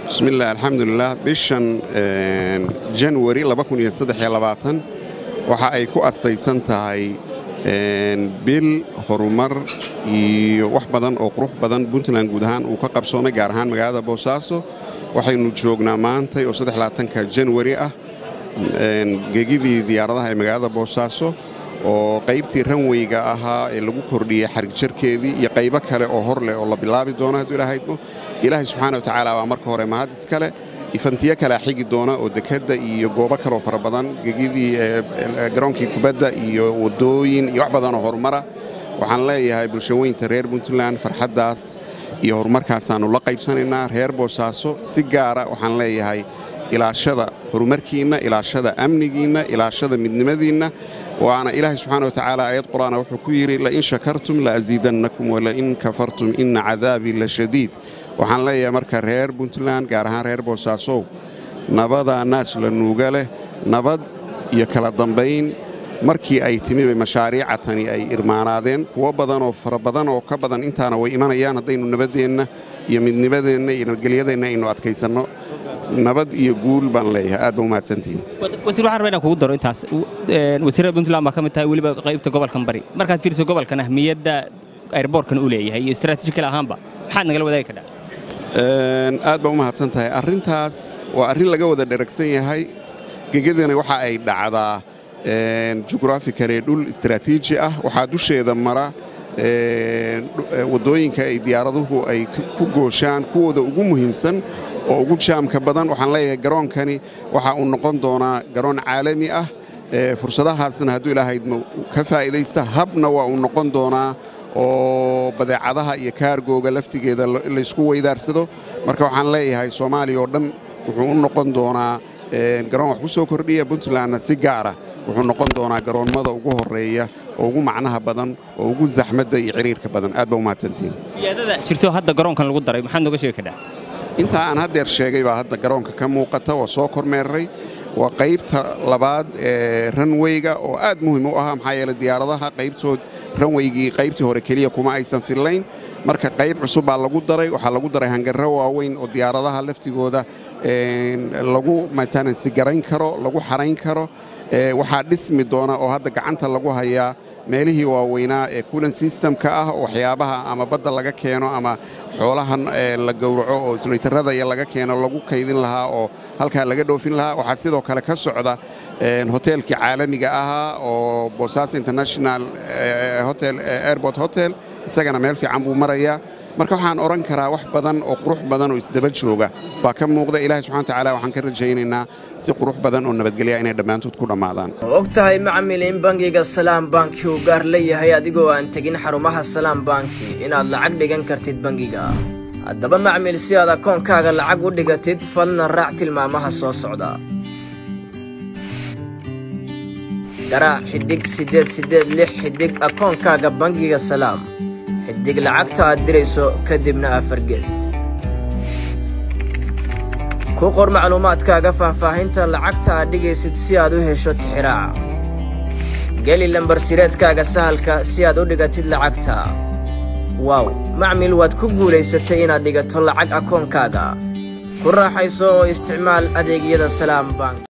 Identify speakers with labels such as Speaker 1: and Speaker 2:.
Speaker 1: بسم الله الحمد لله بشان جانوري 2023 waxa ay ku astaysan tahay bil horumar iyo wax badan oo qurux badan Puntland guud ahaan uu ka qabsoomay gaar ahaan magaalada Boosaaso waxaynu joognaa maanta oo 23 January ah geegidii diyaaradaha ee magaalada Boosaaso oo qaybtii runway-ga ahaa ee lagu kordhiyay xarig jarkeedii iyo qaybo kale oo hor leh oo la bilaabi doono hadii Ilaahay subhanahu wa ta'ala waa marka hore mahad iskale ifantiya kala xigi doona oo dekada iyo goobo kale oo fara badan geegidii garoonkii kubadda iyo wadooyin iyo wax badan oo horumara waxaan leeyahay bulshooyinka reer Puntland farxadaas iyo horumarkaas aanu la qaybsanaynaa reer Boosaaso si gaar ah waxaan leeyahay ilaashada horumarkiina ilaashada amnigiina ilaashada midnimadiina waana Ilaahay subhanahu wa ta'ala ayad quraana wuxuu ku yiri la in shakartum la azidannakum wa la in kafartum inna adhabi la shadid waxaan leeyahay marka reer Puntland gaar ahaan reer Boosaaso nabada naas la nuuga leh nabad iyo kala dambeyn markii ay timi mashaariicatani ay irmaanaadeen kuwa badan oo fara badan oo ka badan intaana way imanayaan hadaynu nabadeena iyo midnimadeena iyo nabadgelyadeena aynu adkaysano nabad iyo guul baan leeyahay aad baan mahadsantiin
Speaker 2: wasiir waxaan rabaa inaan kugu daro intaas wasiirada Puntland ma ka mid tahay waliba qaybta gobolkan bari markaad fiiriso gobolkan ahmiyadda airportkan uu leeyahay iyo istaraatiijiyad ahaanba maxaad nagala wadaagi kartaa
Speaker 1: aad baan mahadsan tahay arintaas waa arin laga wada dheragsan yahay geegidana waxa ay dhacdaa geographical dhul istaraatiiji ah waxa dusheeda mara wadooyinka ay diyaaraduhu ay ku gooshaan kuwooda ugu muhiimsan oo ugu jaamka badan waxaan leeyahay garoonkani waxa uu noqon doonaa garoon caalami ah fursadahaasna hadduu Ilaahay ka faa'iideysta habna waa uu noqon doonaa oo badeecadaha iyo kaargooga laftigeeda la isku weydaarsado marka waxaan leeyahay Soomaaliya oo dhan wuxuu u noqon doonaa garoon wax ku soo kordhiya Puntland si gaar ah wuxuu noqon doonaa garoomada ugu horeeya oo ugu macnaha badan oo ugu zaxmadda iyo xiriirka badan aad baan u mahadsantiin
Speaker 2: siyaadada jirto hadda garoonkan lagu daray maxaad nooga sheegi kartaa
Speaker 1: inta aan hadda sheegay baa hadda garoonka ka muuqata oo soo kormeeray waa qaybta labaad ee runway-ga oo aad muhiim u ah maxaa yeelay diyaaradaha qaybtood runway-gii qaybtii hore kaliya kuma aysan fillayn marka qayb cusub baa lagu daray waxa lagu daray hangarro waaweyn oo diyaaradaha laftigooda lagu maintenance garayn karo lagu xarayn karo waxa dhismi doona oo hadda gacanta lagu hayaa meelihii waaweynaa ee cooling system-ka ah oo waxyaabaha ama badda laga keeno ama xoolahan la gowraco oo islaytarada iyo laga keeno lagu kaydin lahaa oo halka laga dhoofin lahaa waxa sidoo kale ka socda hoteelkii caalamiga ahaa oo Boosaaso International Hotel Airport Hotel isagana meel fiican buu marayaa marka waxaan oran karaa wax badan oo qurux badan oo isdaba jooga baa ka muuqda Ilaahay subhanahu wa ta'ala waxaan ka rajaynaynaa si qurux badan oo nabadgelyo inay dhamaantood ku dhamaadaan
Speaker 3: ogtahay macmiil in bangiga Salaam Bank uu gaar leeyahay adigoo aan tagin xarumaha Salaam Bank inaad lacag dhigan kartid bangiga haddaba macmiil si aad akoonkaaga lacag u dhigatid falna raac tilmaamaha soo socda garaac xidig 886 xidig akoonkaaga bangiga Salaam xidig lacagta aad dirayso kadibna afar gees ku qor macluumaadkaaga faahfaahinta lacagta aad dhigaysid si aad u hesho tixraaca geli lambar sireedkaaga sahalka si aad u dhigatid lacagta wow macmiil waad ku guulaysatay inaad dhigato lacag akoonkaaga ku raaxayso oo isticmaal adeegyada Salaam Bank